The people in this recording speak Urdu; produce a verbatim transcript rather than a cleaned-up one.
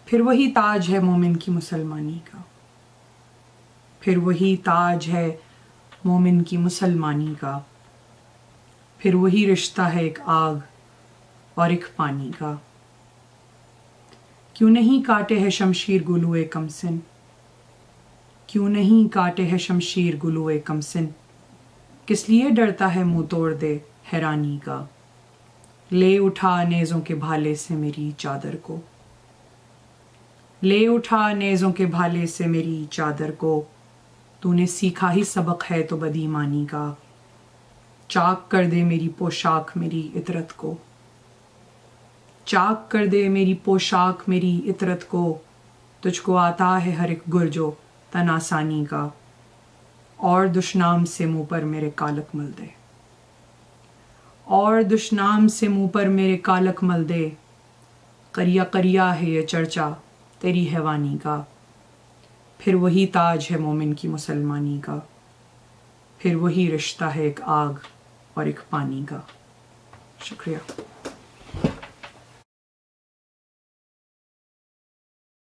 پھر وہی تاج ہے مومن کی مسلمانی کا، پھر وہی تاج ہے مومن کی مسلمانی کا، پھر وہی رشتہ ہے ایک آگ اور ایک پانی کا۔ کیوں نہیں کاٹے ہے شمشیر گلوئے کم سن، کیوں نہیں کاٹے ہے شمشیر گلوئے کم سن، کس لیے ڈرتا ہے منہ توڑ دے حیرانی کا، لے اٹھا نیزوں کے بھالے سے میری چادر کو، لے اٹھا نیزوں کے بھالے سے میری چادر کو، تو نے سیکھا ہی سبق ہے تو بدایمانی کا، چاک کر دے میری پوشاک میری عطرت کو، چاک کر دے میری پوشاک میری عطرت کو، تجھ کو آتا ہے ہر ایک گرجو تن آسانی کا، اور دشنام سے منہ پر میرے کالک مل دے، اور دشنام سے منہ پر میرے کالک مل دے، قریا قریا ہے یہ چرچا تیری حیوانی کا، پھر وہی تاج ہے مومن کی مسلمانی کا، پھر وہی رشتہ ہے ایک آگ اور ایک پانی کا۔ شکریہ۔